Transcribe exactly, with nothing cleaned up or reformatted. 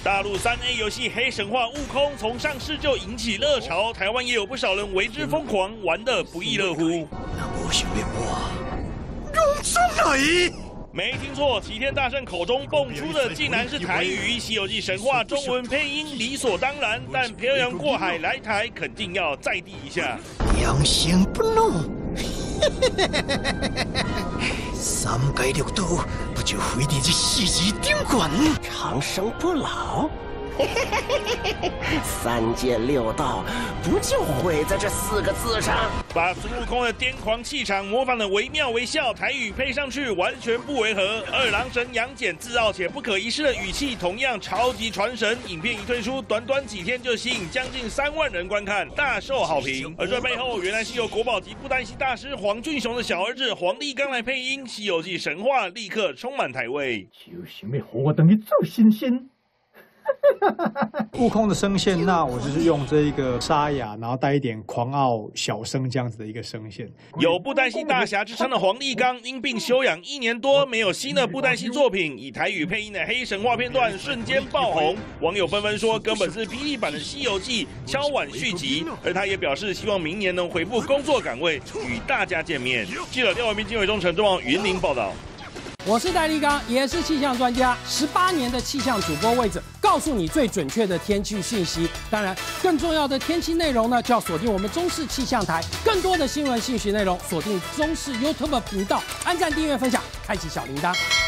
大陆三 A 游戏《黑神话：悟空》从上市就引起热潮，台湾也有不少人为之疯狂，玩得不亦乐乎。 那我想要我用出来。 没听错，齐天大圣口中蹦出的竟然是台语《西游记》神话中文配音，理所当然。但漂洋过海来台，肯定要在地一下。 良心不怒，三界六道不就毁在这四级顶管？ 长生不老。 三界六道不就毁在这四个字上？ 把孙悟空的癫狂气场模仿的惟妙惟肖，台语配上去完全不违和。二郎神杨戬自傲且不可一世的语气，同样超级传神。影片一推出，短短几天就吸引将近三万人观看，大受好评。而这背后，原来是由国宝级布袋戏大师黄俊雄的小儿子黄立刚来配音，《西游记》神话立刻充满台味。 就是要和我等于做新鲜。 悟空的声线，那我就是用这一个沙哑，然后带一点狂傲小声这样子的一个声线。 有布袋戏大侠之称的黄立刚，因病休养一年多，没有新的布袋戏作品，以台语配音的黑神话片段瞬间爆红，网友纷纷说根本是霹雳版的《西游记》敲碗续集。而他也表示希望明年能回复工作岗位，与大家见面。记者廖文斌、金伟忠、陈忠旺云林报道。 我是戴立刚，也是气象专家，十八年的气象主播位置，告诉你最准确的天气讯息。当然，更重要的天气内容呢，就要锁定我们中视气象台。更多的新闻信息内容，锁定中视 YouTube 频道，按赞、订阅、分享，开启小铃铛。